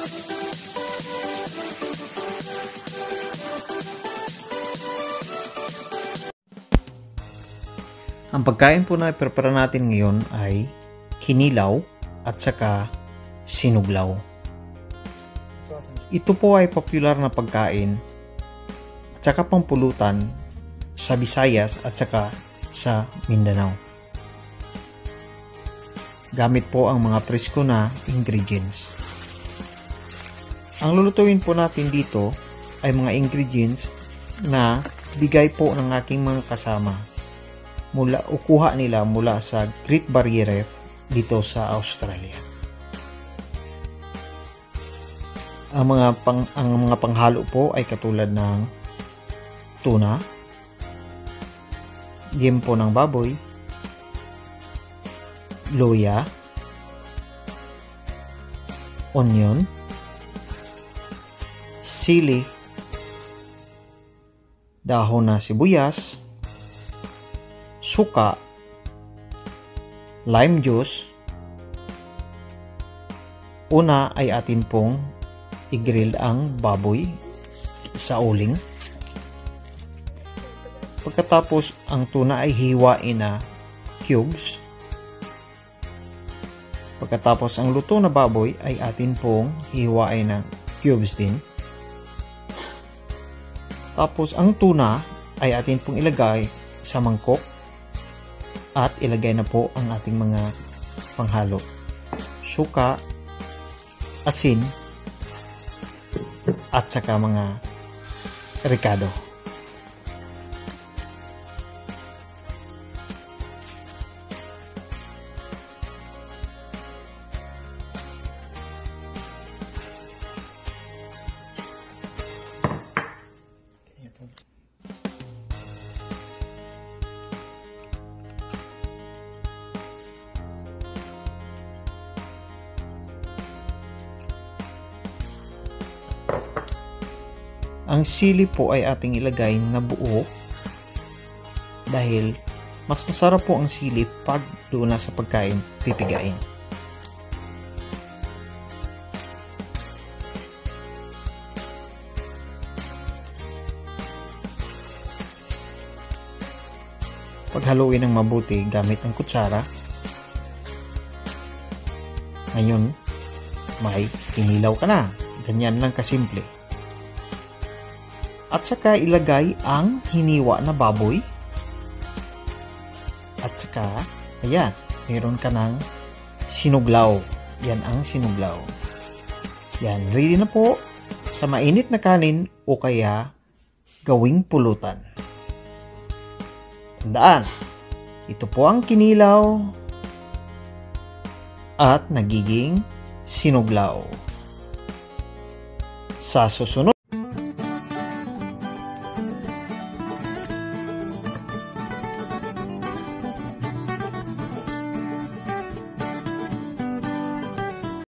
Ang pagkain po na prepare natin ngayon ay kinilaw at saka sinuglaw. Ito po ay popular na pagkain at saka pampulutan sa Visayas at saka sa Mindanao. Gamit po ang mga presko na ingredients. Ang lulutuin po natin dito ay mga ingredients na bigay po ng aking mga kasama. Kuha nila mula sa Great Barrier Reef dito sa Australia. Ang mga panghalo po ay katulad ng tuna, liempo ng baboy, luya, onion, sili, dahon na sibuyas, suka, lime juice. Una ay atin pong i-grill ang baboy sa uling. Pagkatapos ang tuna ay hiwain na cubes. Pagkatapos ang luto na baboy ay atin pong hiwain ng cubes din. Tapos ang tuna ay atin pong ilagay sa mangkok at ilagay na po ang ating mga panghalo. Suka, asin, at saka mga ricado. Ang sili po ay ating ilagay na buo dahil mas masarap po ang sili pag doon na sa pagkain pipigain. Paghaluin ng mabuti gamit ang kutsara. Ngayon, may kinilaw ka na. Ganyan lang kasimple. At saka ilagay ang hiniwa na baboy. At saka, ayan, meron ka ng sinuglaw. Yan ang sinuglaw. Yan, ready na po sa mainit na kanin o kaya gawing pulutan. Tandaan, ito po ang kinilaw at nagiging sinuglaw. Sa susunod,